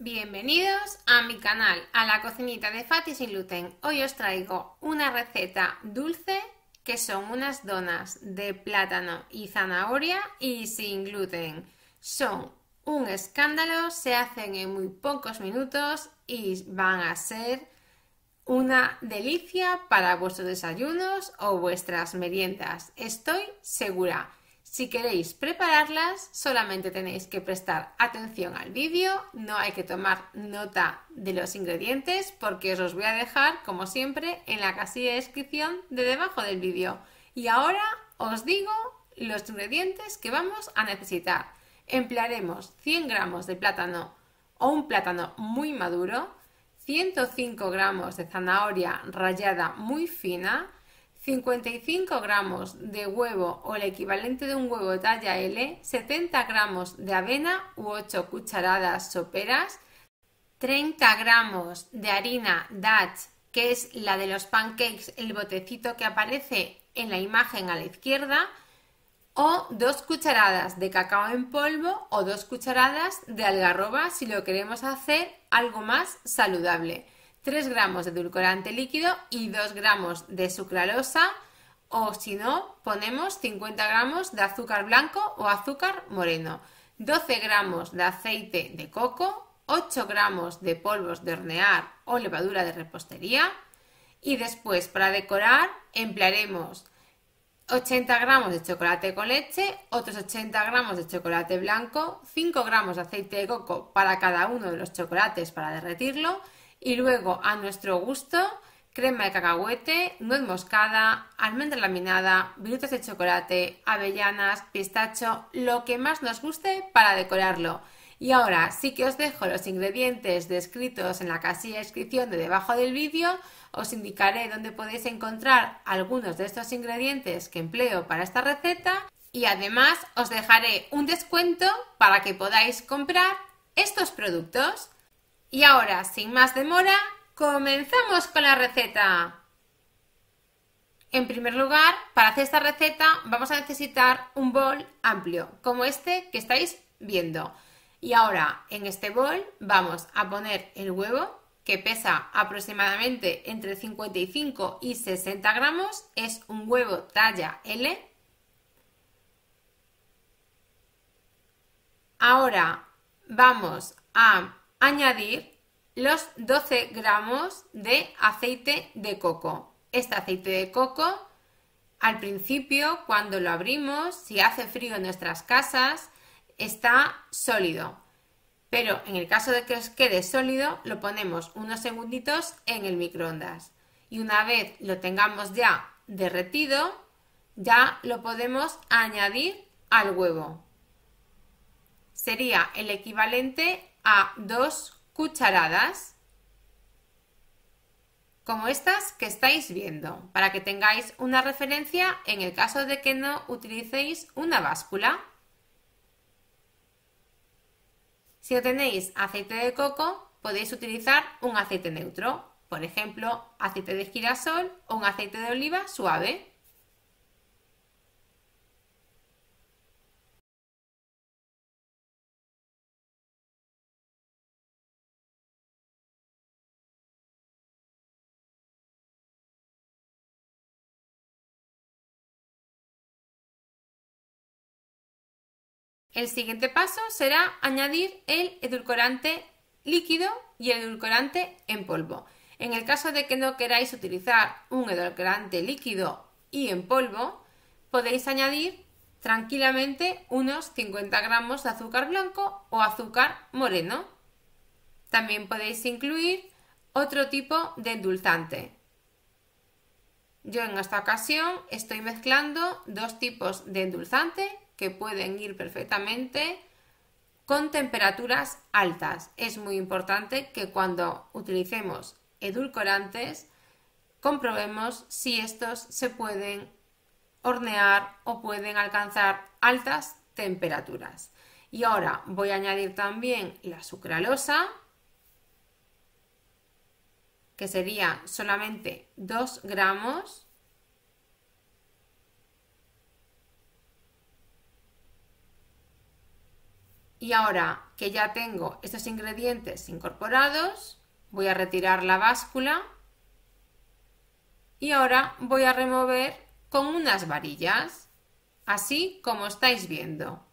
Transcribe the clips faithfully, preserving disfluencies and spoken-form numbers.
Bienvenidos a mi canal, a la cocinita de Fati sin gluten. Hoy os traigo una receta dulce que son unas donas de plátano y zanahoria y sin gluten. Son un escándalo, se hacen en muy pocos minutos y van a ser una delicia para vuestros desayunos o vuestras meriendas. Estoy segura. Si queréis prepararlas, solamente tenéis que prestar atención al vídeo, no hay que tomar nota de los ingredientes porque os los voy a dejar, como siempre, en la casilla de descripción de debajo del vídeo. Y ahora os digo los ingredientes que vamos a necesitar. Emplearemos cien gramos de plátano o un plátano muy maduro, ciento cinco gramos de zanahoria rallada muy fina, cincuenta y cinco gramos de huevo o el equivalente de un huevo talla L, setenta gramos de avena u ocho cucharadas soperas, treinta gramos de harina Dutch, que es la de los pancakes, el botecito que aparece en la imagen a la izquierda, o dos cucharadas de cacao en polvo o dos cucharadas de algarroba si lo queremos hacer algo más saludable. tres gramos de edulcorante líquido y dos gramos de sucralosa, o si no, ponemos cincuenta gramos de azúcar blanco o azúcar moreno, doce gramos de aceite de coco, ocho gramos de polvos de hornear o levadura de repostería. Y después, para decorar, emplearemos ochenta gramos de chocolate con leche, otros ochenta gramos de chocolate blanco, cinco gramos de aceite de coco para cada uno de los chocolates para derretirlo, y luego, a nuestro gusto, crema de cacahuete, nuez moscada, almendra laminada, virutas de chocolate, avellanas, pistacho, lo que más nos guste para decorarlo. Y ahora sí que os dejo los ingredientes descritos en la casilla de descripción de debajo del vídeo. Os indicaré dónde podéis encontrar algunos de estos ingredientes que empleo para esta receta y además os dejaré un descuento para que podáis comprar estos productos. Y ahora, sin más demora, comenzamos con la receta. En primer lugar, para hacer esta receta vamos a necesitar un bol amplio, como este que estáis viendo. Y ahora, en este bol vamos a poner el huevo, que pesa aproximadamente entre cincuenta y cinco y sesenta gramos, es un huevo talla L. Ahora vamos a añadir los doce gramos de aceite de coco. Este aceite de coco, al principio, cuando lo abrimos, si hace frío en nuestras casas, está sólido. Pero en el caso de que os quede sólido, lo ponemos unos segunditos en el microondas. Y una vez lo tengamos ya derretido, ya lo podemos añadir al huevo. Sería el equivalente a dos cucharadas, como estas que estáis viendo, para que tengáis una referencia en el caso de que no utilicéis una báscula. Si no tenéis aceite de coco, podéis utilizar un aceite neutro, por ejemplo, aceite de girasol o un aceite de oliva suave. El siguiente paso será añadir el edulcorante líquido y el edulcorante en polvo. En el caso de que no queráis utilizar un edulcorante líquido y en polvo, podéis añadir tranquilamente unos cincuenta gramos de azúcar blanco o azúcar moreno. También podéis incluir otro tipo de endulzante. Yo en esta ocasión estoy mezclando dos tipos de endulzante que pueden ir perfectamente con temperaturas altas. Es muy importante que cuando utilicemos edulcorantes comprobemos si estos se pueden hornear o pueden alcanzar altas temperaturas. Y ahora voy a añadir también la sucralosa, que sería solamente dos gramos. Y ahora que ya tengo estos ingredientes incorporados, voy a retirar la báscula y ahora voy a remover con unas varillas, así como estáis viendo.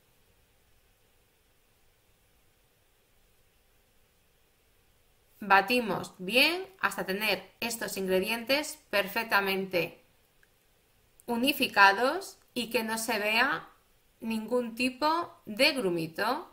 Batimos bien hasta tener estos ingredientes perfectamente unificados y que no se vea ningún tipo de grumito.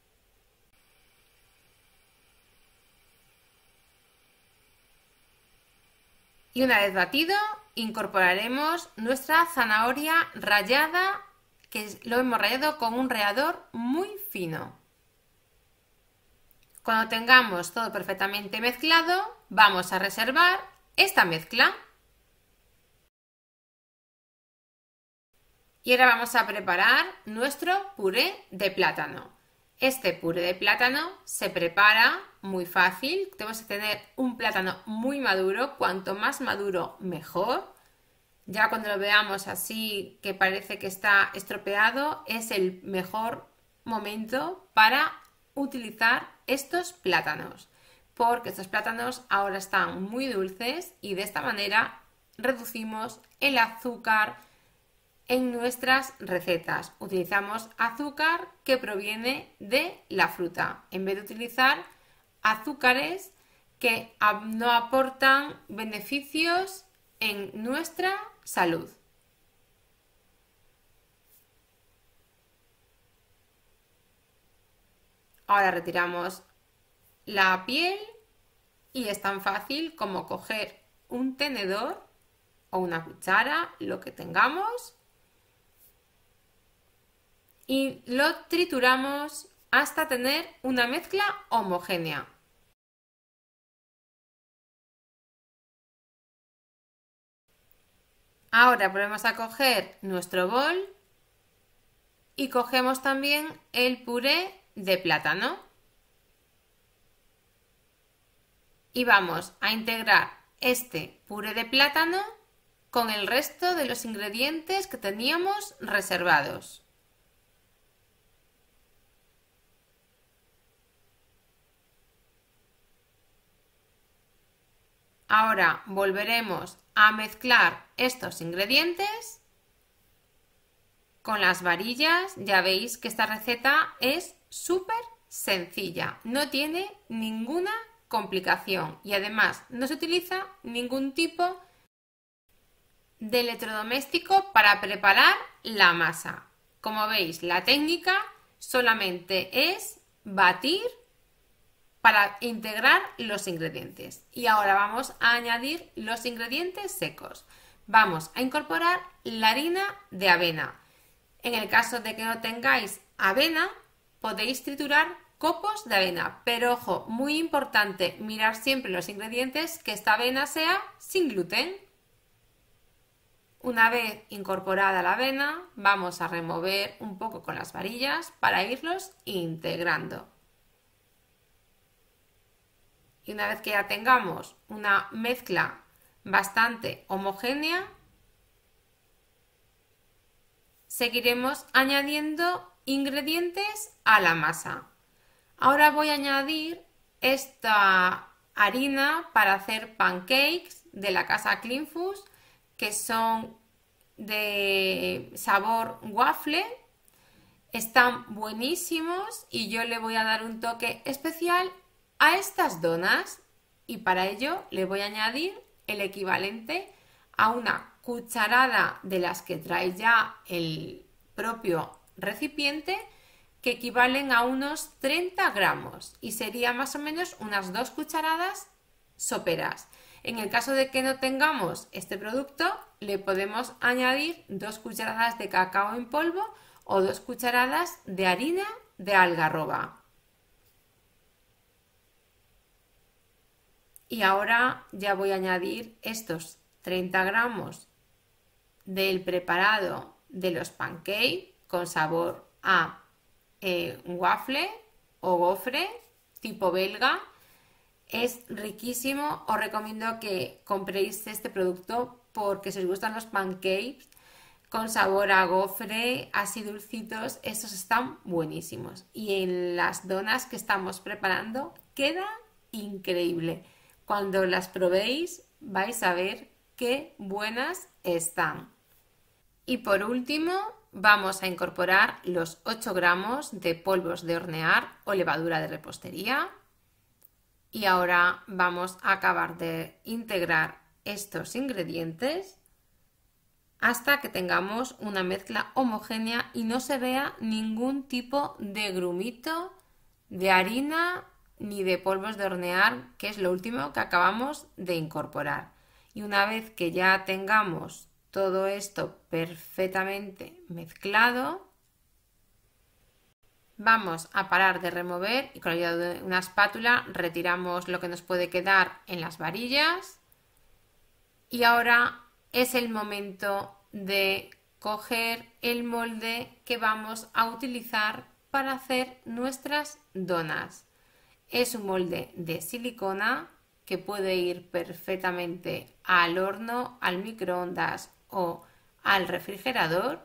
Y una vez batido, incorporaremos nuestra zanahoria rallada, que lo hemos rallado con un rallador muy fino. Cuando tengamos todo perfectamente mezclado, vamos a reservar esta mezcla. Y ahora vamos a preparar nuestro puré de plátano. Este puré de plátano se prepara muy fácil. Tenemos que tener un plátano muy maduro. Cuanto más maduro, mejor. Ya cuando lo veamos así, que parece que está estropeado, es el mejor momento para utilizar estos plátanos. Porque estos plátanos ahora están muy dulces y de esta manera reducimos el azúcar en nuestras recetas. Utilizamos azúcar que proviene de la fruta, en vez de utilizar azúcares que no aportan beneficios en nuestra salud. Ahora retiramos la piel y es tan fácil como coger un tenedor o una cuchara, lo que tengamos, y lo trituramos hasta tener una mezcla homogénea. Ahora volvemos a coger nuestro bol y cogemos también el puré de plátano y vamos a integrar este puré de plátano con el resto de los ingredientes que teníamos reservados. Ahora volveremos a mezclar estos ingredientes con las varillas. Ya veis que esta receta es súper sencilla, no tiene ninguna complicación y además no se utiliza ningún tipo de electrodoméstico para preparar la masa. Como veis, la técnica solamente es batir para integrar los ingredientes. Y ahora vamos a añadir los ingredientes secos. Vamos a incorporar la harina de avena. En el caso de que no tengáis avena, podéis triturar copos de avena. Pero ojo, muy importante, mirar siempre los ingredientes, que esta avena sea sin gluten. Una vez incorporada la avena, vamos a remover un poco con las varillas para irlos integrando. Y una vez que ya tengamos una mezcla bastante homogénea, seguiremos añadiendo ingredientes a la masa. Ahora voy a añadir esta harina para hacer pancakes de la casa Clean Foods, que son de sabor waffle. Están buenísimos y yo le voy a dar un toque especial a estas donas y para ello le voy a añadir el equivalente a una cucharada de las que trae ya el propio recipiente, que equivalen a unos treinta gramos y sería más o menos unas dos cucharadas soperas. En el caso de que no tengamos este producto, le podemos añadir dos cucharadas de cacao en polvo o dos cucharadas de harina de algarroba. Y ahora ya voy a añadir estos treinta gramos del preparado de los pancakes con sabor a eh, waffle o gofre tipo belga. Es riquísimo, os recomiendo que compréis este producto porque si os gustan los pancakes con sabor a gofre, así dulcitos, estos están buenísimos. Y en las donas que estamos preparando queda increíble. Cuando las probéis vais a ver qué buenas están. Y por último vamos a incorporar los ocho gramos de polvos de hornear o levadura de repostería. Y ahora vamos a acabar de integrar estos ingredientes hasta que tengamos una mezcla homogénea y no se vea ningún tipo de grumito de harina ni de polvos de hornear, que es lo último que acabamos de incorporar. Y una vez que ya tengamos todo esto perfectamente mezclado, vamos a parar de remover y con la ayuda de una espátula retiramos lo que nos puede quedar en las varillas. Y ahora es el momento de coger el molde que vamos a utilizar para hacer nuestras donas. Es un molde de silicona que puede ir perfectamente al horno, al microondas o al refrigerador.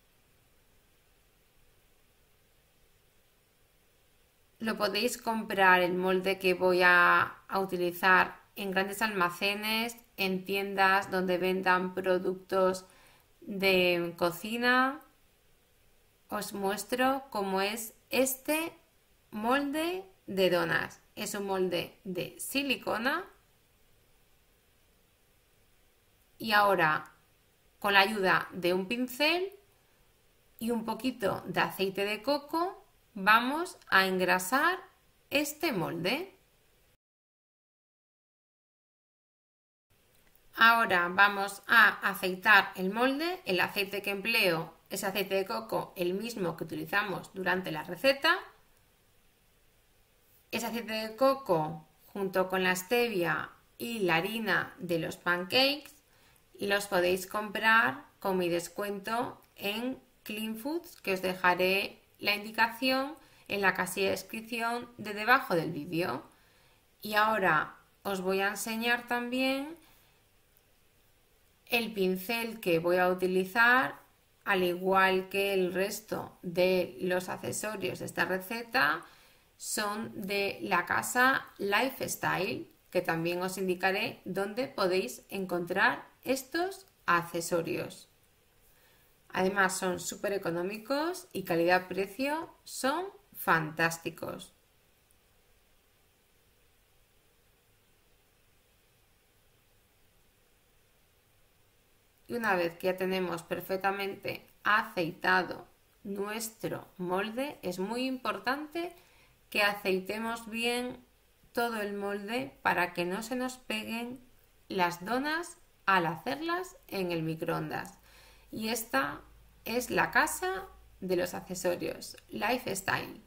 Lo podéis comprar el molde que voy a, a utilizar en grandes almacenes, en tiendas donde vendan productos de cocina. Os muestro cómo es este molde de donas. Es un molde de silicona. Y ahora, con la ayuda de un pincel y un poquito de aceite de coco, vamos a engrasar este molde. Ahora vamos a aceitar el molde. El aceite que empleo es aceite de coco, el mismo que utilizamos durante la receta. Es aceite de coco junto con la stevia y la harina de los pancakes y los podéis comprar con mi descuento en Clean Foods, que os dejaré la indicación en la casilla de descripción de debajo del vídeo. Y ahora os voy a enseñar también el pincel que voy a utilizar, al igual que el resto de los accesorios de esta receta, son de la casa Lifestyle, que también os indicaré dónde podéis encontrar estos accesorios. Además son súper económicos y calidad-precio son fantásticos. Y una vez que ya tenemos perfectamente aceitado nuestro molde, es muy importante que aceitemos bien todo el molde para que no se nos peguen las donas al hacerlas en el microondas. Y esta es la casa de los accesorios, Lifestyle.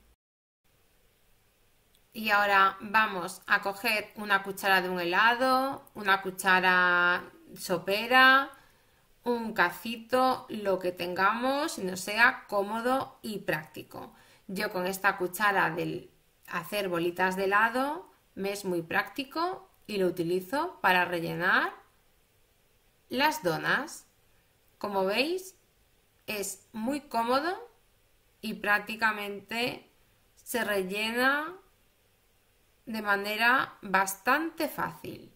Y ahora vamos a coger una cuchara de un helado, una cuchara sopera, un cacito, lo que tengamos y nos sea cómodo y práctico. Yo con esta cuchara de hacer bolitas de helado me es muy práctico y lo utilizo para rellenar las donas. Como veis, es muy cómodo y prácticamente se rellena de manera bastante fácil.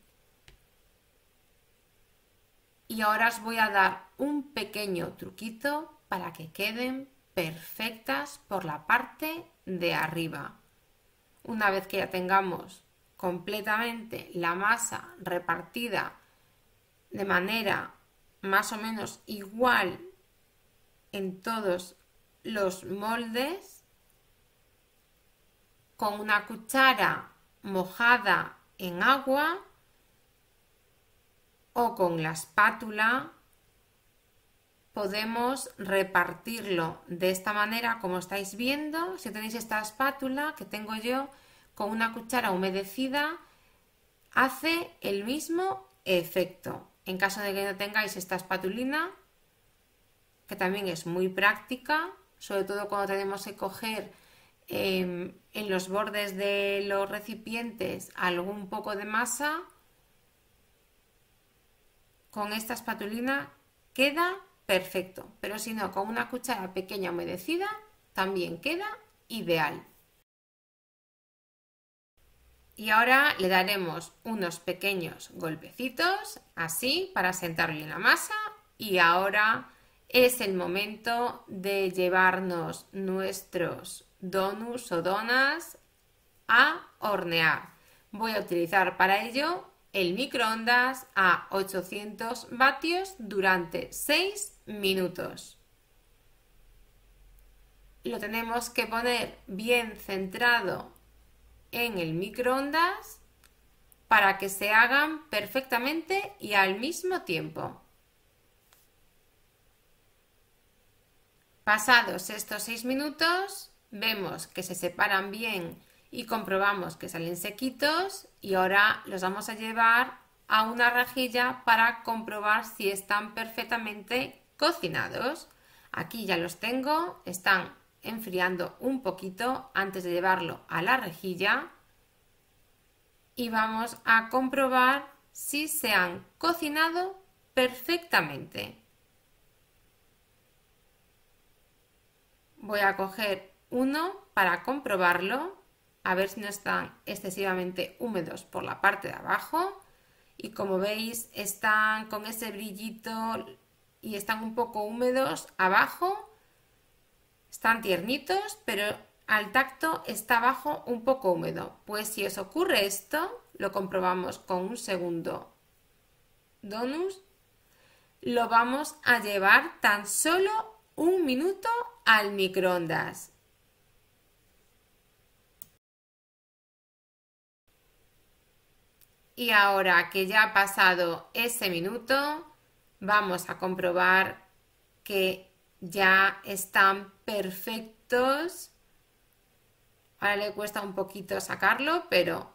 Y ahora os voy a dar un pequeño truquito para que queden perfectas por la parte de arriba. Una vez que ya tengamos completamente la masa repartida de manera más o menos igual en todos los moldes, con una cuchara mojada en agua o con la espátula podemos repartirlo de esta manera, como estáis viendo. Si tenéis esta espátula que tengo yo, con una cuchara humedecida hace el mismo efecto. En caso de que no tengáis esta espatulina, que también es muy práctica, sobre todo cuando tenemos que coger eh, en los bordes de los recipientes algún poco de masa, con esta espatulina queda perfecto, pero si no, con una cuchara pequeña humedecida también queda ideal. Y ahora le daremos unos pequeños golpecitos, así, para sentar bien la masa. Y ahora es el momento de llevarnos nuestros donuts o donas a hornear. Voy a utilizar para ello el microondas a ochocientos vatios durante seis minutos. Lo tenemos que poner bien centrado en el microondas para que se hagan perfectamente y al mismo tiempo. Pasados estos seis minutos, vemos que se separan bien y comprobamos que salen sequitos, y ahora los vamos a llevar a una rejilla para comprobar si están perfectamente cocinados. Aquí ya los tengo, están enfriando un poquito antes de llevarlo a la rejilla y vamos a comprobar si se han cocinado perfectamente. Voy a coger uno para comprobarlo, a ver si no están excesivamente húmedos por la parte de abajo, y como veis están con ese brillito y están un poco húmedos abajo. Están tiernitos, pero al tacto está abajo un poco húmedo. Pues si os ocurre esto, lo comprobamos con un segundo donut. Lo vamos a llevar tan solo un minuto al microondas. Y ahora que ya ha pasado ese minuto, vamos a comprobar que ya están perfectos. Ahora le cuesta un poquito sacarlo, pero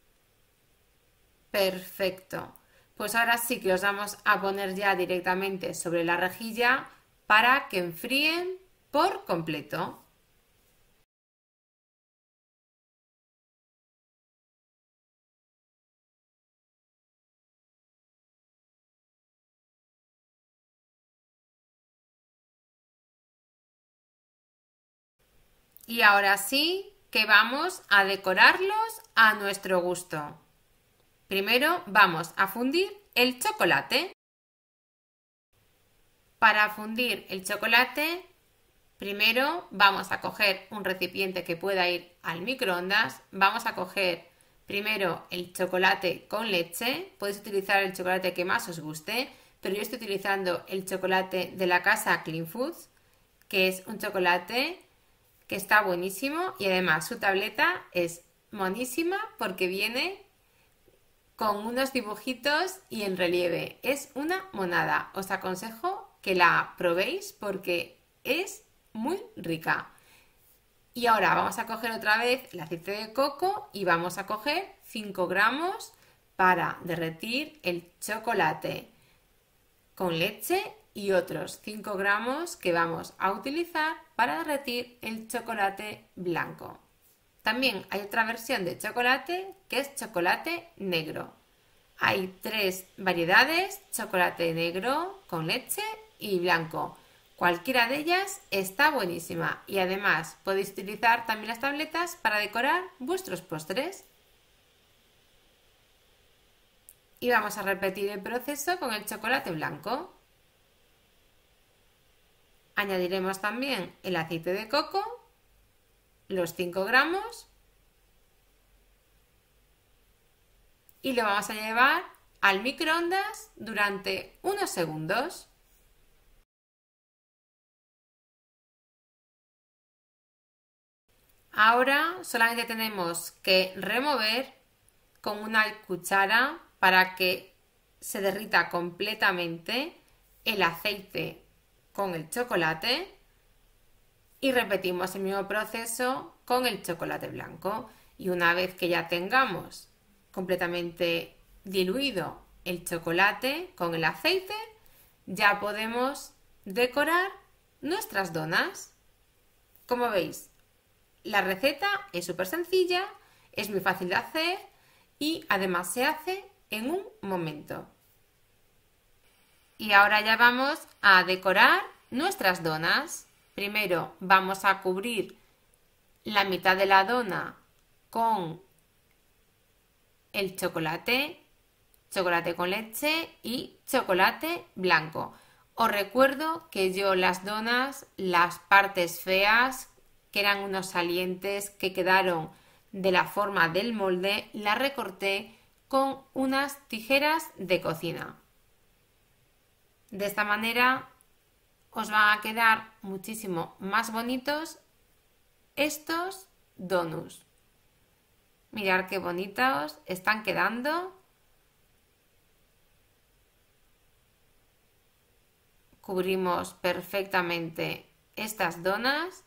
perfecto. Pues ahora sí que los vamos a poner ya directamente sobre la rejilla para que enfríen por completo. Y ahora sí que vamos a decorarlos a nuestro gusto. Primero vamos a fundir el chocolate. Para fundir el chocolate, primero vamos a coger un recipiente que pueda ir al microondas. Vamos a coger primero el chocolate con leche. Podéis utilizar el chocolate que más os guste, pero yo estoy utilizando el chocolate de la casa Clean Foods, que es un chocolate que está buenísimo, y además su tableta es monísima porque viene con unos dibujitos y en relieve. Es una monada. Os aconsejo que la probéis porque es muy rica. Y ahora vamos a coger otra vez el aceite de coco y vamos a coger cinco gramos para derretir el chocolate con leche, y otros cinco gramos que vamos a utilizar para derretir el chocolate blanco. También hay otra versión de chocolate que es chocolate negro. Hay tres variedades: chocolate negro con leche y blanco. Cualquiera de ellas está buenísima, y además podéis utilizar también las tabletas para decorar vuestros postres. Y vamos a repetir el proceso con el chocolate blanco. Añadiremos también el aceite de coco, los cinco gramos, y lo vamos a llevar al microondas durante unos segundos. Ahora solamente tenemos que remover con una cuchara para que se derrita completamente el aceite con el chocolate, y repetimos el mismo proceso con el chocolate blanco. Y una vez que ya tengamos completamente diluido el chocolate con el aceite, ya podemos decorar nuestras donas. Como veis, la receta es súper sencilla, es muy fácil de hacer y además se hace en un momento. Y ahora ya vamos a decorar nuestras donas. Primero vamos a cubrir la mitad de la dona con el chocolate, chocolate con leche y chocolate blanco. Os recuerdo que yo las donas, las partes feas, que eran unos salientes que quedaron de la forma del molde, las recorté con unas tijeras de cocina. De esta manera os van a quedar muchísimo más bonitos estos donuts. Mirad qué bonitos están quedando. Cubrimos perfectamente estas donas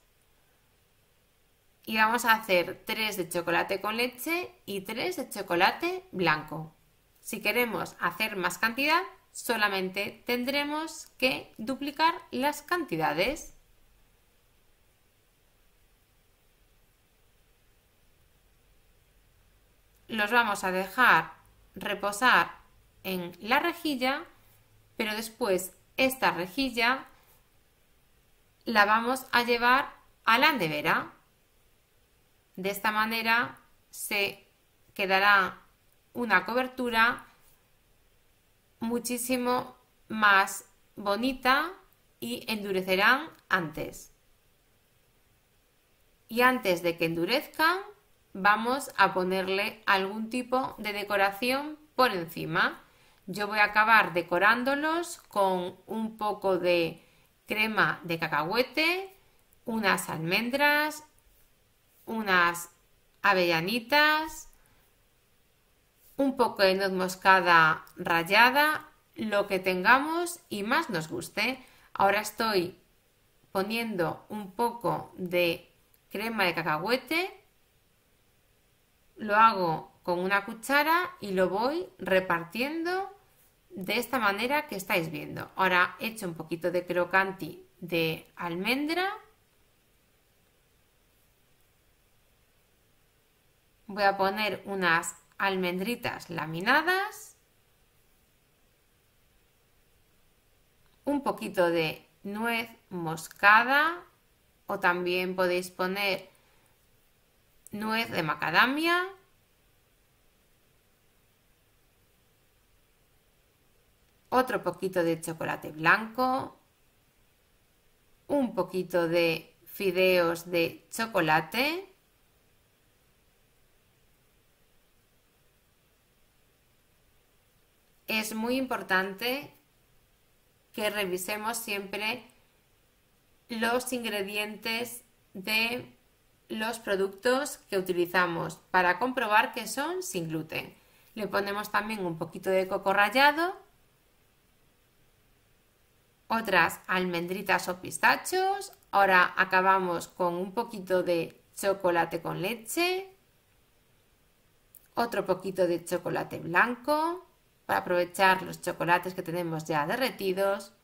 y vamos a hacer tres de chocolate con leche y tres de chocolate blanco. Si queremos hacer más cantidad, solamente tendremos que duplicar las cantidades. Los vamos a dejar reposar en la rejilla, pero después esta rejilla la vamos a llevar a la nevera. De esta manera se quedará una cobertura muchísimo más bonita y endurecerán antes. Y antes de que endurezcan, vamos a ponerle algún tipo de decoración por encima. Yo voy a acabar decorándolos con un poco de crema de cacahuete, unas almendras, unas avellanitas, un poco de nuez moscada rallada, lo que tengamos y más nos guste. Ahora estoy poniendo un poco de crema de cacahuete, lo hago con una cuchara y lo voy repartiendo de esta manera que estáis viendo. Ahora he hecho un poquito de crocanti de almendra. Voy a poner unas almendritas laminadas, un poquito de nuez moscada o también podéis poner nuez de macadamia, otro poquito de chocolate blanco, un poquito de fideos de chocolate, es muy importante que revisemos siempre los ingredientes de los productos que utilizamos para comprobar que son sin gluten. Le ponemos también un poquito de coco rallado, otras almendritas o pistachos. Ahora acabamos con un poquito de chocolate con leche, otro poquito de chocolate blanco para aprovechar los chocolates que tenemos ya derretidos.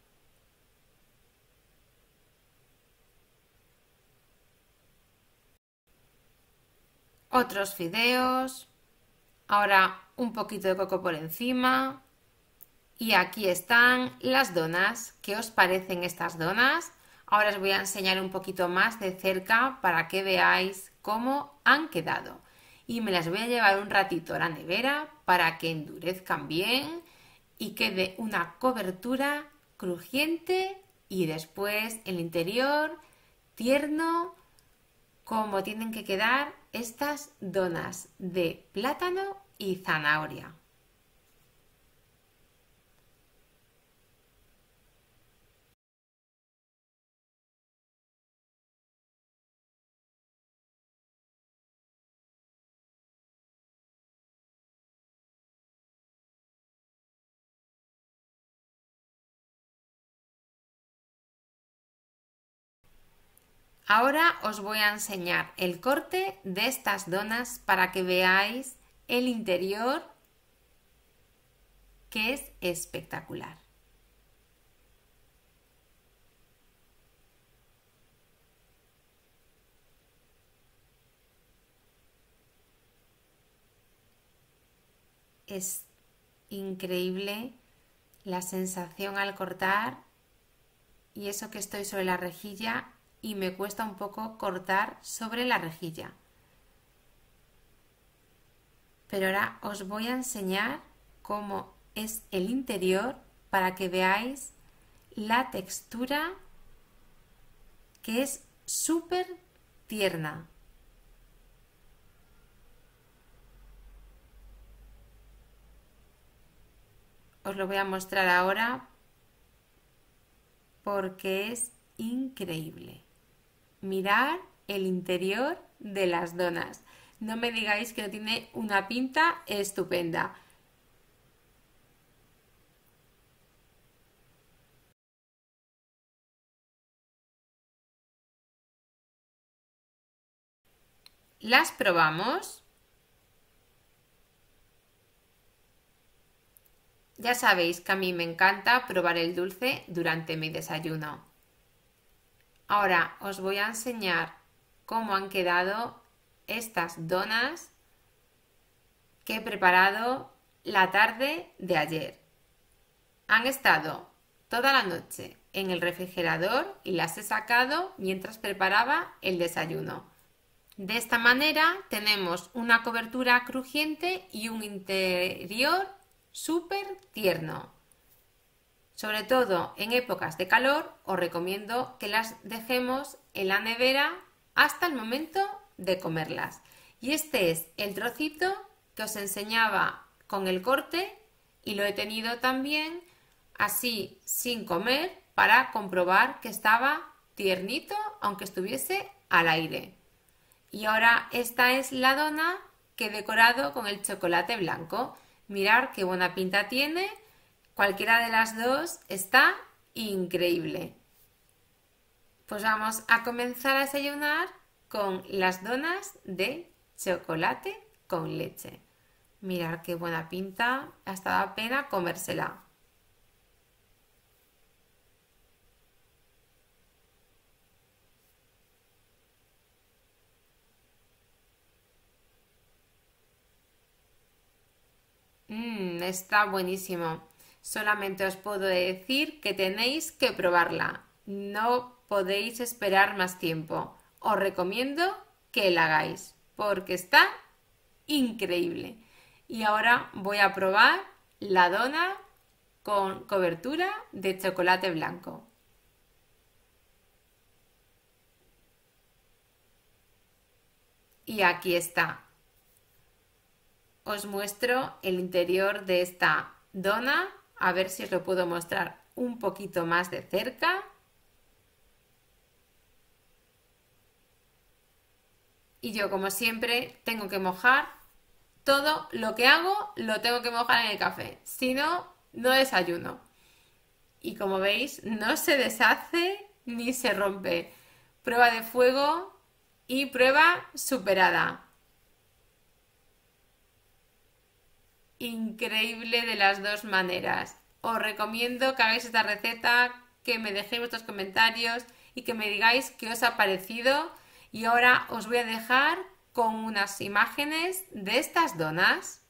Otros fideos, ahora un poquito de coco por encima y aquí están las donas. ¿Qué os parecen estas donas? Ahora os voy a enseñar un poquito más de cerca para que veáis cómo han quedado y me las voy a llevar un ratito a la nevera para que endurezcan bien y quede una cobertura crujiente y después el interior tierno, como tienen que quedar estas donas de plátano y zanahoria. Ahora os voy a enseñar el corte de estas donas para que veáis el interior, que es espectacular. Es increíble la sensación al cortar y eso que estoy sobre la rejilla y me cuesta un poco cortar sobre la rejilla. Pero ahora os voy a enseñar cómo es el interior para que veáis la textura, que es súper tierna. Os lo voy a mostrar ahora porque es increíble. Mirad el interior de las donas. No me digáis que no tiene una pinta estupenda. ¿Las probamos? Ya sabéis que a mí me encanta probar el dulce durante mi desayuno. Ahora os voy a enseñar cómo han quedado estas donas que he preparado la tarde de ayer. Han estado toda la noche en el refrigerador y las he sacado mientras preparaba el desayuno. De esta manera tenemos una cobertura crujiente y un interior súper tierno. Sobre todo en épocas de calor os recomiendo que las dejemos en la nevera hasta el momento de comerlas. Y este es el trocito que os enseñaba con el corte y lo he tenido también así sin comer para comprobar que estaba tiernito aunque estuviese al aire. Y ahora esta es la dona que he decorado con el chocolate blanco. Mirad qué buena pinta tiene. Cualquiera de las dos está increíble. Pues vamos a comenzar a desayunar con las donas de chocolate con leche. Mirad qué buena pinta. Hasta da pena comérsela. Mmm, está buenísimo. Solamente os puedo decir que tenéis que probarla. No podéis esperar más tiempo. Os recomiendo que la hagáis porque está increíble. Y ahora voy a probar la dona con cobertura de chocolate blanco. Y aquí está. Os muestro el interior de esta dona, a ver si os lo puedo mostrar un poquito más de cerca. Y yo, como siempre, tengo que mojar todo lo que hago, lo tengo que mojar en el café, si no, no desayuno. Y como veis, no se deshace ni se rompe. Prueba de fuego y prueba superada. Increíble de las dos maneras. Os recomiendo que hagáis esta receta, que me dejéis vuestros comentarios y que me digáis qué os ha parecido. Y ahora os voy a dejar con unas imágenes de estas donas.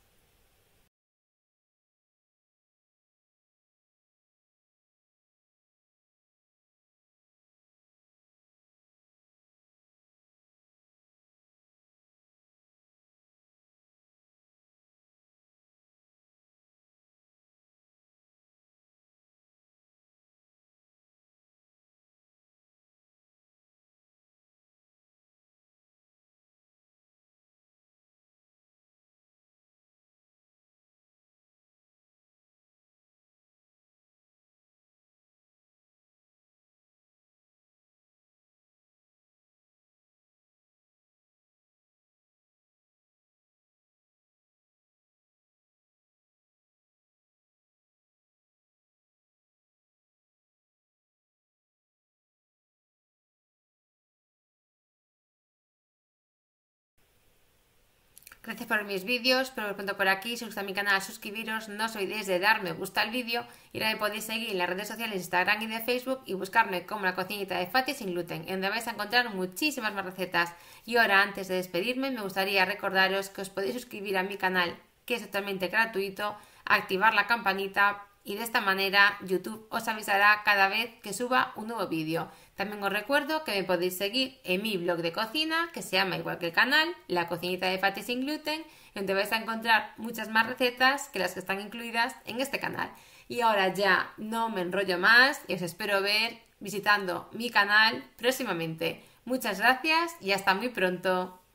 Gracias por ver mis vídeos, espero os pronto por aquí. Si os gusta mi canal, suscribiros, no os olvidéis de dar me gusta al vídeo y ahora me podéis seguir en las redes sociales de Instagram y de Facebook y buscarme como La Cocinita de Fati sin gluten, en donde vais a encontrar muchísimas más recetas. Y ahora, antes de despedirme, me gustaría recordaros que os podéis suscribir a mi canal, que es totalmente gratuito, activar la campanita y de esta manera YouTube os avisará cada vez que suba un nuevo vídeo. También os recuerdo que me podéis seguir en mi blog de cocina, que se llama igual que el canal, La Cocinita de Fati Sin Gluten, donde vais a encontrar muchas más recetas que las que están incluidas en este canal. Y ahora ya no me enrollo más y os espero ver visitando mi canal próximamente. Muchas gracias y hasta muy pronto.